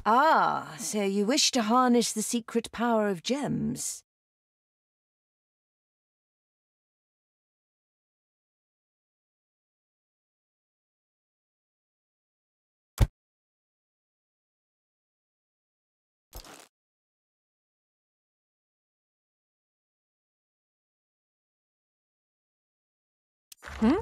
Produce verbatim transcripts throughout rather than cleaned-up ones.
Ah, so you wish to harness the secret power of gems? Hmm?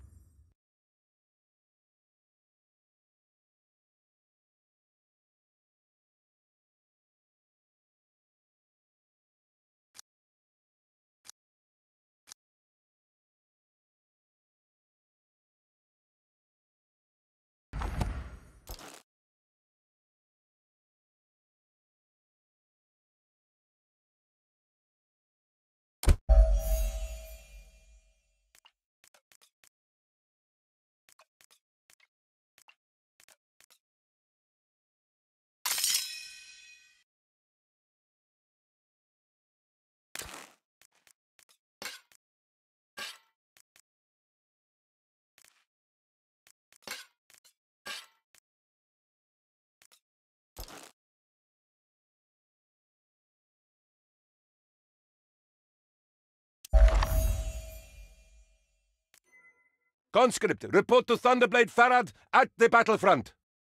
Conscript, report to Thunderblade Farad at the battlefront.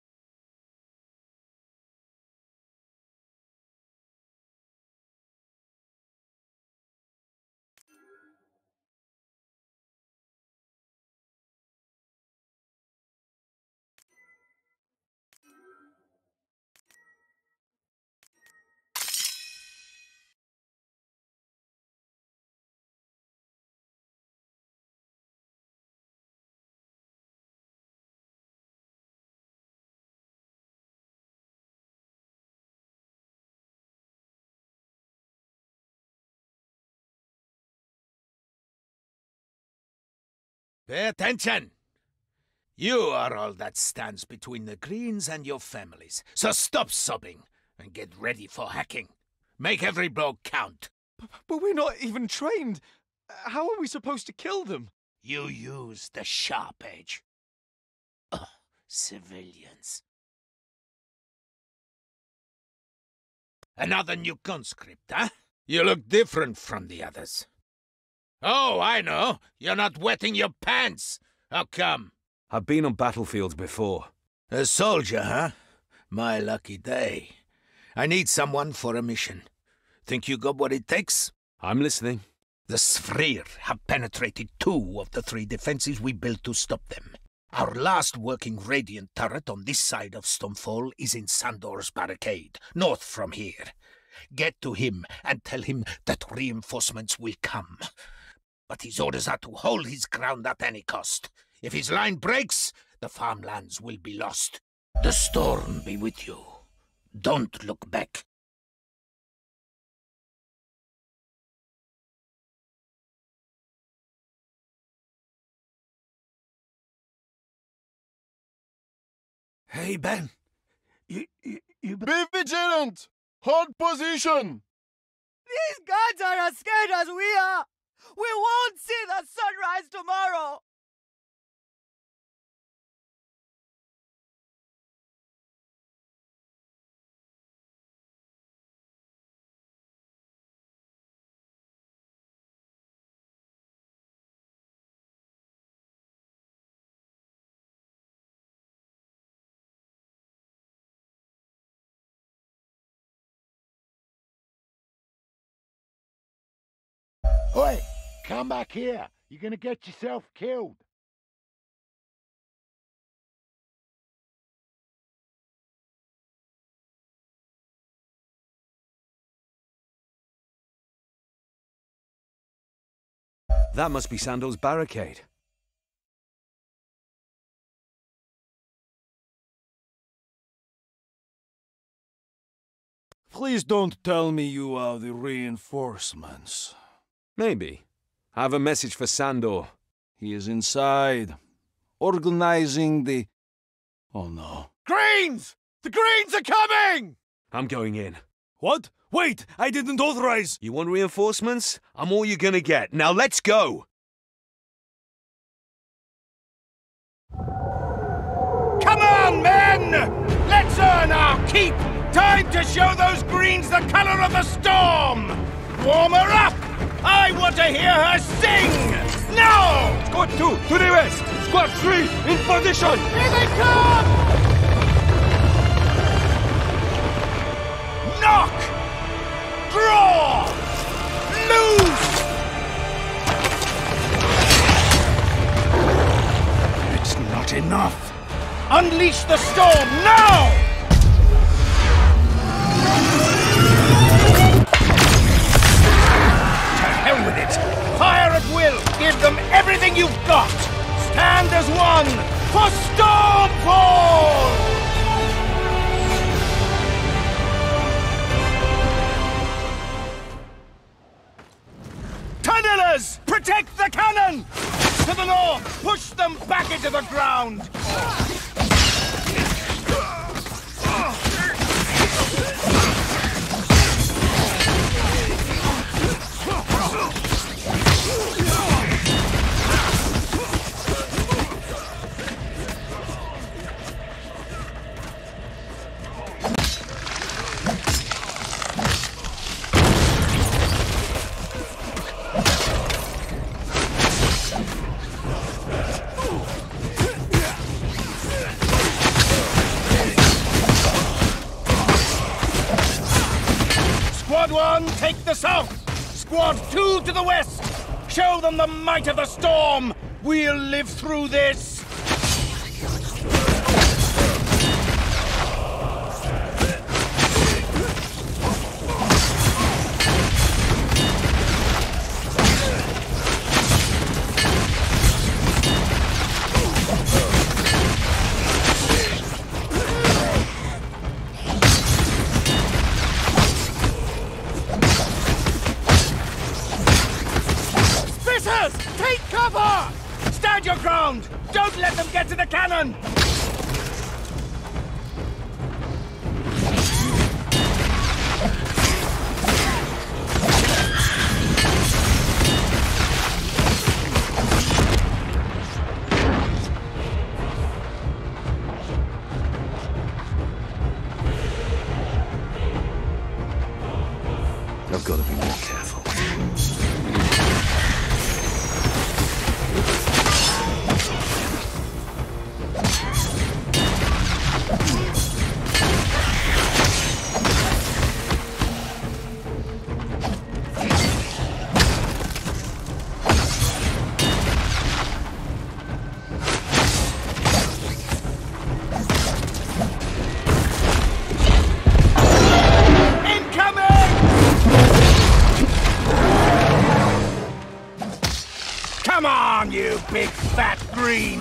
Pay attention! You are all that stands between the Greens and your families, so stop sobbing and get ready for hacking. Make every blow count. But, but we're not even trained. How are we supposed to kill them? You use the sharp edge. Ugh, civilians. Another new conscript, huh? You look different from the others. Oh, I know. You're not wetting your pants. How come? I've been on battlefields before. A soldier, huh? My lucky day. I need someone for a mission. Think you got what it takes? I'm listening. The Sphere have penetrated two of the three defenses we built to stop them. Our last working Radiant turret on this side of Stonefall is in Sandor's barricade, north from here. Get to him and tell him that reinforcements will come. But his orders are to hold his ground at any cost. If his line breaks, the farmlands will be lost. The storm be with you. Don't look back. Hey, Ben. You, you, you... Be vigilant! Hold position! These gods are as scared as we are! We won't see the sunrise tomorrow! Oi! Come back here! You're gonna get yourself killed! That must be Sandor's barricade. Please don't tell me you are the reinforcements. Maybe. I have a message for Sandor. He is inside, organizing the... Oh no. Greens! The Greens are coming! I'm going in. What? Wait! I didn't authorize! You want reinforcements? I'm all you're gonna get. Now let's go! Come on, men! Let's Earn our keep! Time to show those greens the color of the storm! Warm her up! I want to hear her sing! Now! Squad two, to the west! Squad three, in position! Here they come! Knock! Draw! Loose! It's not enough. Unleash the storm now! To hell with it! Fire at will! Give them everything you've got! Stand as one for Stormfall! Tunnelers! Protect the cannon! To the north! Push them back into the ground! Squad one, take the south! Squad two to the west! Show them the might of the storm! We'll live through this! Take cover! Stand your ground! Don't let them get to the cannon! I've got to be more careful. Come on, you big fat green!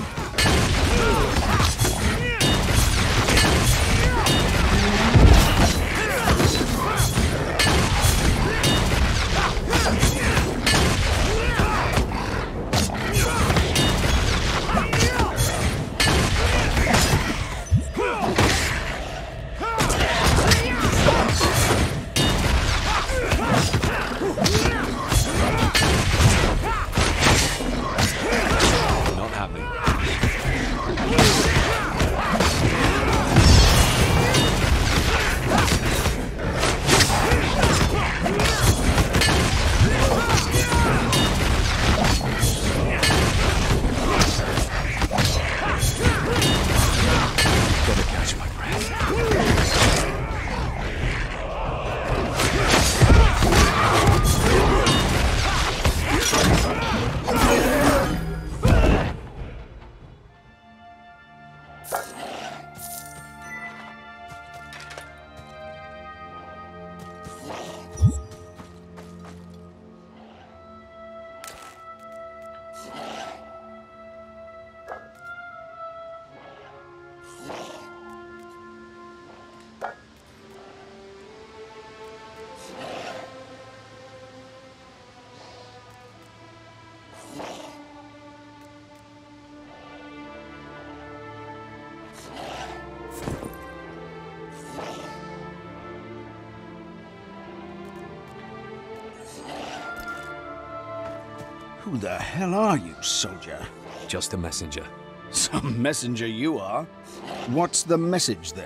Who the hell are you, soldier? Just a messenger. Some messenger you are. What's the message, then?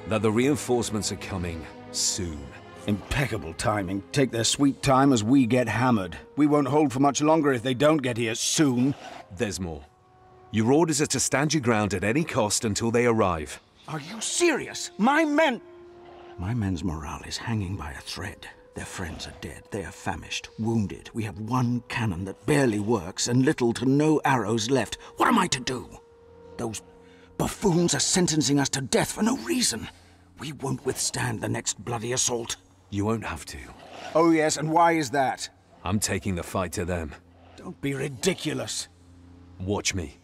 That the reinforcements are coming soon. Impeccable timing. Take their sweet time as we get hammered. We won't hold for much longer if they don't get here soon. There's more. Your orders are to stand your ground at any cost until they arrive. Are you serious? My men... My men's morale is hanging by a thread. Their friends are dead. They are famished, wounded. We have one cannon that barely works and little to no arrows left. What am I to do? Those buffoons are sentencing us to death for no reason. We won't withstand the next bloody assault. You won't have to. Oh yes, and why is that? I'm taking the fight to them. Don't be ridiculous. Watch me.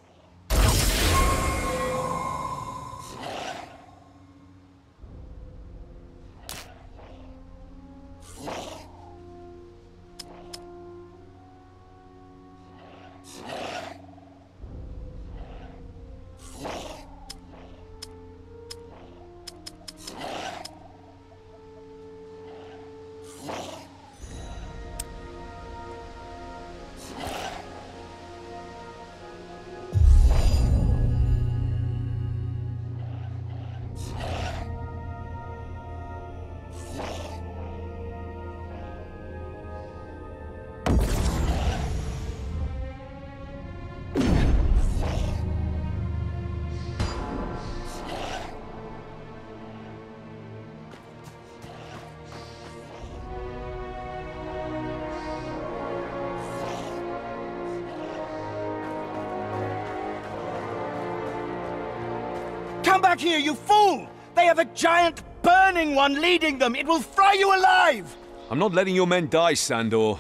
Come back here, you fool! They have a giant burning one leading them! It will fry you alive! I'm not letting your men die, Sandor.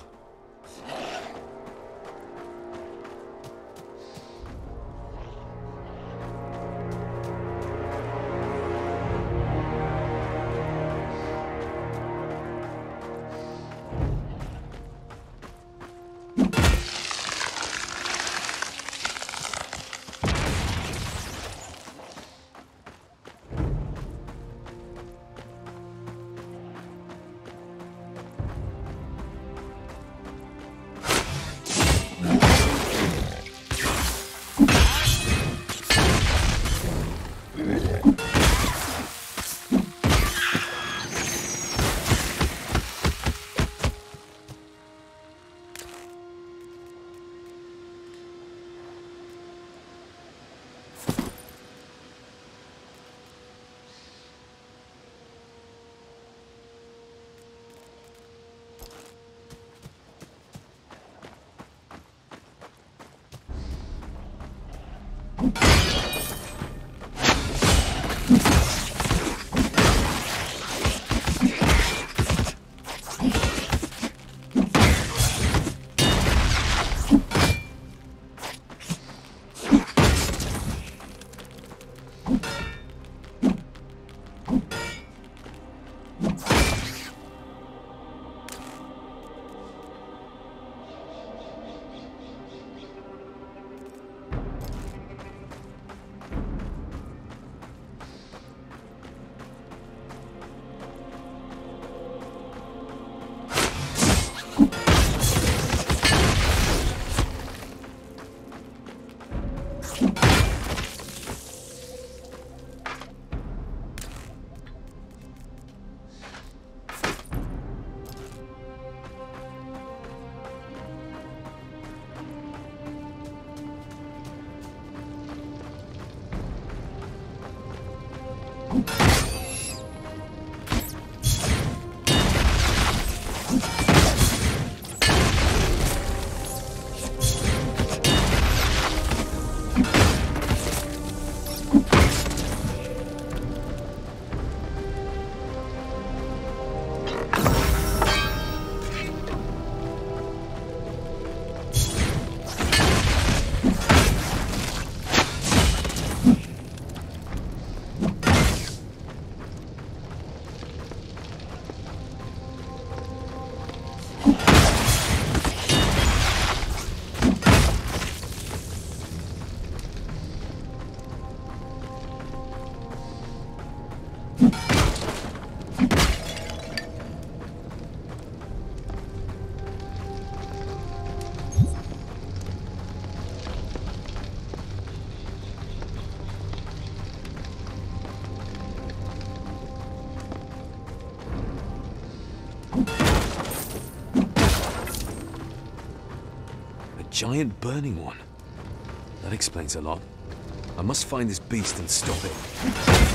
giant burning one. That explains a lot. I must find this beast and stop it.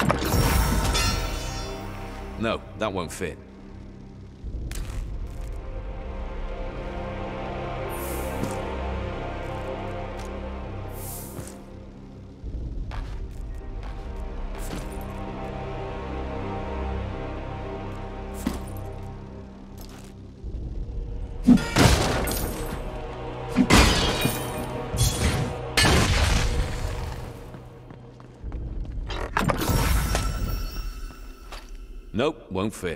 No, that won't fit. Nope, won't fit.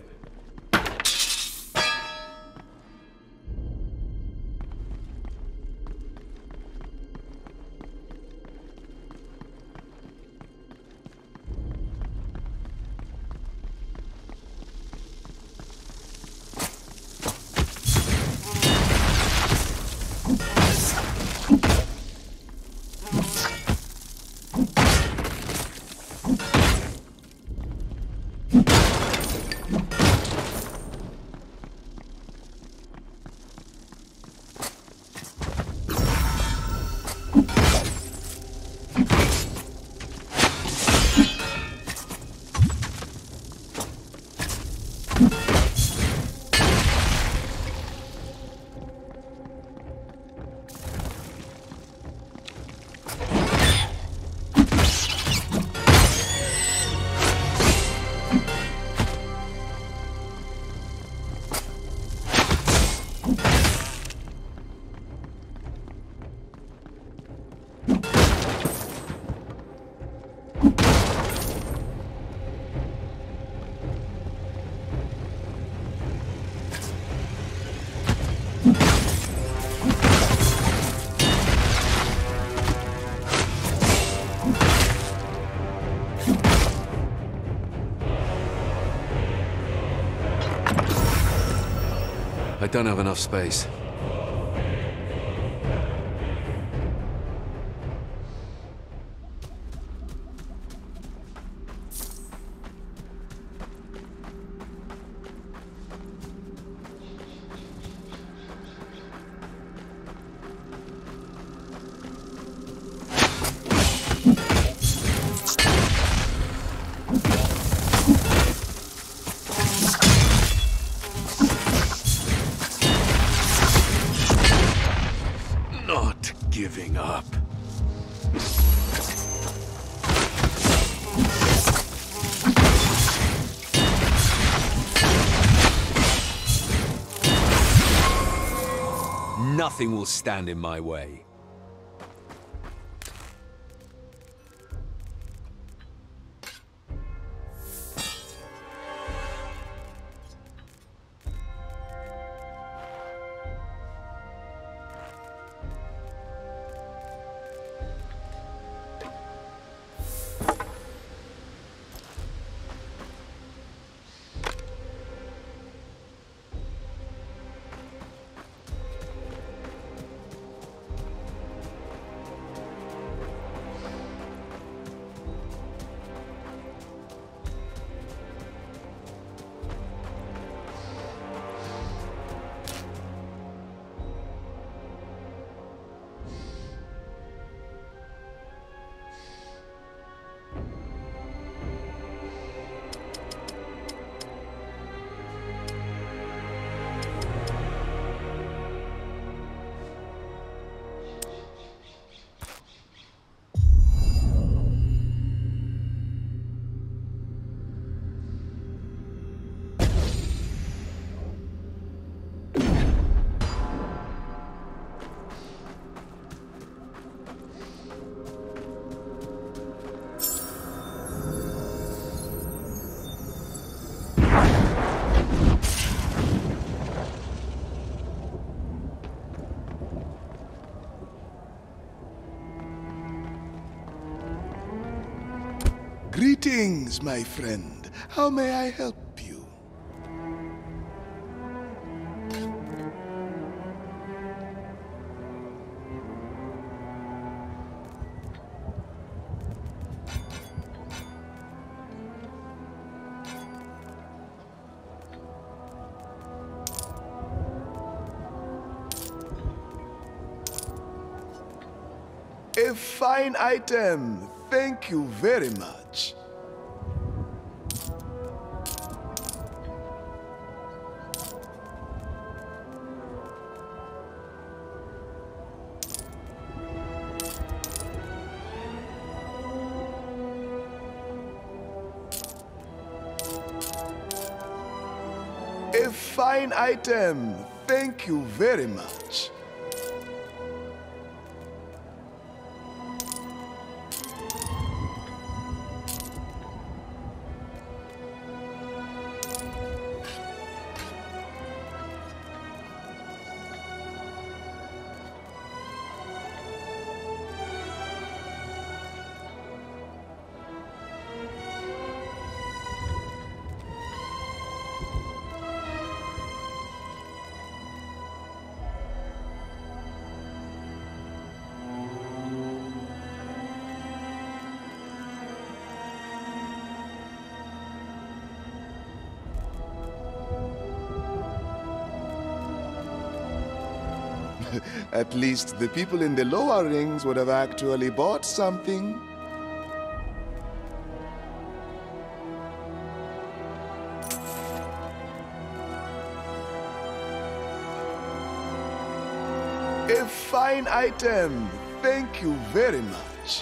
I don't have enough space. Giving up. Nothing will stand in my way. Greetings, my friend. How may I help you? A fine item. Thank you very much. A fine item. Thank you very much. At least the people in the lower rings would have actually bought something. A fine item. Thank you very much.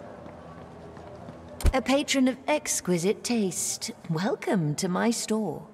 A patron of exquisite taste. Welcome to my store.